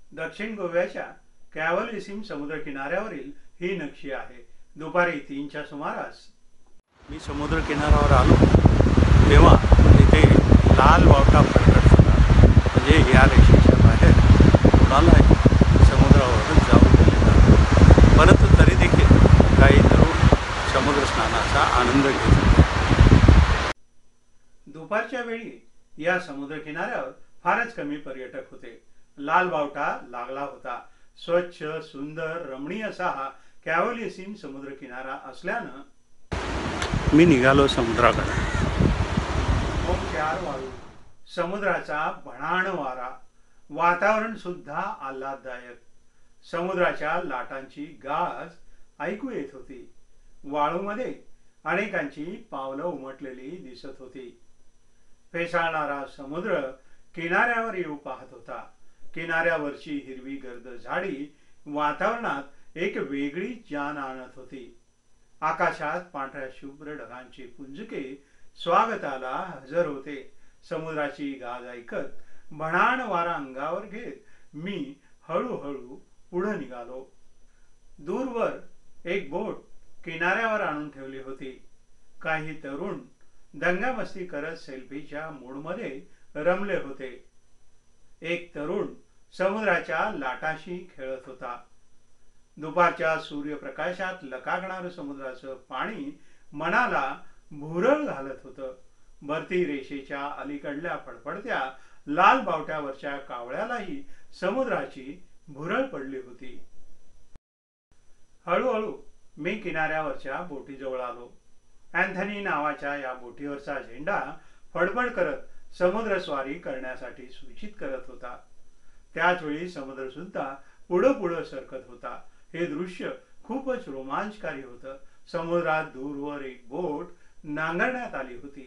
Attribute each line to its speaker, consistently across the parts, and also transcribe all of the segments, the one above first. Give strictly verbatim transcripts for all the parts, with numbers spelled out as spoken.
Speaker 1: दक्षिण गोव्याच्या कॅव्हलिसिम समुद्र किनाऱ्यावरील ही नक्षी आहे। दुपारी तीनच्या सुमारास मी समुद्र किनाऱ्यावर आलो तेव्हा तिथे लाल वावटा फडकत होता। म्हणजे या रेषेच्या बाहेर कोणालाही समुद्रावरून जाऊ दिले नाही, परंतु तरी देखील काही तरुण समुद्र स्नानाचा आनंद घेत होते। दुपारच्या वेळी या समुद्र किनाऱ्यावर फारच कमी पर्यटक होते। लाल बावटा लागला होता। स्वच्छ सुंदर रमणीय असा हा कॅव्हलिसिम समुद्र किनारा असल्यानं मी निघालो समुद्राकडे। ओंकार वाळू, समुद्राचा भणाण वारा, वातावरण सुद्धा आल्हाददायक। समुद्राच्या लाटांची गाज ऐकू येत होती। वाळूमध्ये अनेकांची पावलं उमटलेली दिसत होती। फेसाळणारा समुद्र किनाऱ्यावर येऊ पाहत होता। किनाऱ्यावरची हिरवी गर्द झाडी वातावरणात एक वेगळी जान आणत होती। आकाशात पांढऱ्या शुभ्र ढगांचे पुंजके स्वागताला हजर होते। समुद्राची गाज ऐकत भणाण वारा अंगावर घेत मी हळूहळू पुढे निघालो। दूरवर एक बोट किनाऱ्यावर आणून ठेवली होती। काही तरुण दंगामस्ती करत सेल्फीच्या मूडमध्ये रमले होते। एक तरुण समुद्राच्या लाटाशी खेळत होता। दुपारच्या सूर्यप्रकाशात लकाकणारं समुद्राचं पाणी मनाला भुरळ घालत होतं। भरती रेषेच्या अलीकडल्या फडफडत्या लाल बावट्यावरच्या कावळ्यालाही समुद्राची भुरळ पडली होती। हळूहळू मी किनाऱ्यावरच्या बोटीजवळ आलो। अँथनी नावाच्या या बोटीवरचा झेंडा फडफड करत समुद्र स्वारी करण्यासाठी सूचित करत होता। त्याच वेळी समुद्र सुद्धा पुढे पुढे सरकत होता। हे दृश्य खूपच रोमांचकारी होतं। समुद्रात दूरवर एक बोट नांगरण्यात आली होती।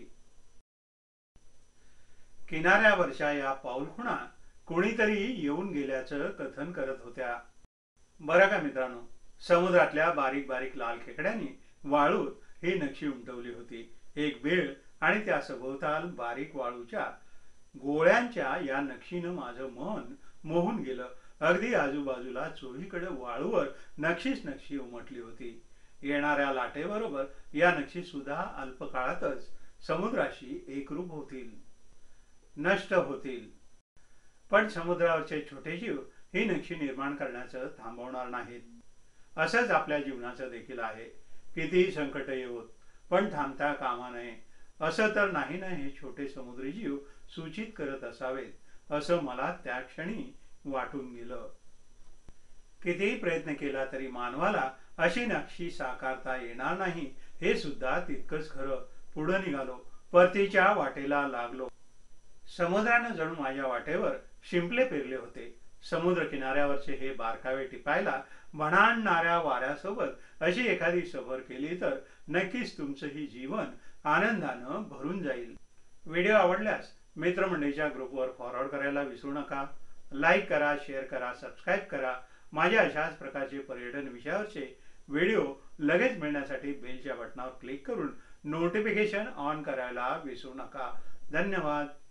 Speaker 1: किनाऱ्यावरच्या या पाऊलखुणा कोणीतरी येऊन गेल्याचं कथन करत होत्या। बरं का मित्रांनो, समुद्रातल्या बारीक बारीक लाल खेकड्यांनी वाळूत ही नक्षी उमटवली होती। एक बेळ आणि त्या सभोवताल बारीक वाळूच्या गोळ्यांच्या या नक्षीनं माझं मन मोहून गेलं। अगदी आजूबाजूला चोहीकडे वाळूवर नक्षीच नक्षी उमटली होती। येणाऱ्या लाटेबरोबर या नक्षी सुद्धा अल्पकाळातच समुद्राशी एकरूप होतील, नष्ट होतील। पण समुद्रावरचे छोटे जीव ही नक्षी निर्माण करण्याचं थांबवणार नाहीत। असंच आपल्या जीवनाचं देखील आहे। कितीही संकट येवोत पण थांबता कामा नये, असं तर नाही ना हे छोटे समुद्री जीव सूचित करत असावेत, असं मला त्या क्षणी वाटून गेलं। कितीही प्रयत्न केला तरी मानवाला अशी नक्षी साकारता येणार नाही हे सुद्धा तितकंच खरं। पुढे निघालो, परतीच्या वाटेला लागलो। समुद्रानं जणू माझ्या वाटेवर शिंपले पेरले होते। समुद्र किनाऱ्यावरचे हे बारकावे टिपायला भणाणणाऱ्या वाऱ्यासोबत अशी एखादी सफर केली तर नक्कीच तुमचंही जीवन आनंदानं भरून जाईल। व्हिडिओ आवडल्यास मित्रमंडळीच्या ग्रुपवर फॉरवर्ड करायला विसरू नका। लाईक करा, शेअर करा, सबस्क्राईब करा। माझ्या अशाच प्रकारचे पर्यटन विषयावरचे व्हिडिओ लगेच मिळण्यासाठी बेलच्या बटनावर क्लिक करून नोटिफिकेशन ऑन करायला विसरू नका। धन्यवाद।